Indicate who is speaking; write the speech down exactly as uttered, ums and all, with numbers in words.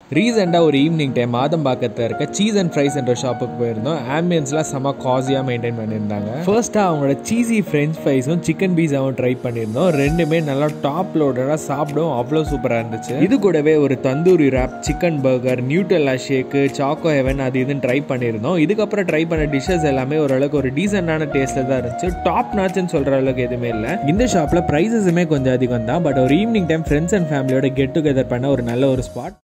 Speaker 1: ரீசெண்டாக ஒரு evening time ஆதம்பாக்கத்தில் இருக்க சீஸ் அண்ட் ஃப்ரைஸ் என்ற ஷாப்புக்கு போயிருந்தோம். ஆம்பியன்ஸ்லாம் செம்ம காசியாக மெயின்டைன் பண்ணியிருந்தாங்க. ஃபர்ஸ்ட்டாக அவங்களோட சீஸி ஃப்ரெஞ்ச் ஃப்ரைஸும் சிக்கன் பீஸாவும் ட்ரை பண்ணியிருந்தோம். ரெண்டுமே நல்லா டாப் லோடடாக சாப்பிடும் அவ்வளோ சூப்பராக இருந்துச்சு. இது கூடவே ஒரு tandoori wrap, chicken burger, Nutella ஷேக்கு, சாக்கோ ஹெவன் அது இதுன்னு ட்ரை பண்ணியிருந்தோம். இதுக்கப்புறம் ட்ரை பண்ண டிஷ்ஷஸ் எல்லாமே ஓரளவுக்கு ஒரு டீசென்டான டேஸ்ட்டில் தான் இருந்துச்சு. டாப் நாச்சுன்னு சொல்கிற அளவுக்கு எதுவுமே இல்லை. இந்த ஷாப்பில் ப்ரைஸஸுமே கொஞ்சம் அதிகம் தான். பட் ஒரு ஈவினிங் டைம் ஃப்ரெண்ட்ஸ் அண்ட் ஃபேமிலியோட கெட் டுகெதர் பண்ண ஒரு நல்ல ஒரு ஸ்பாட்.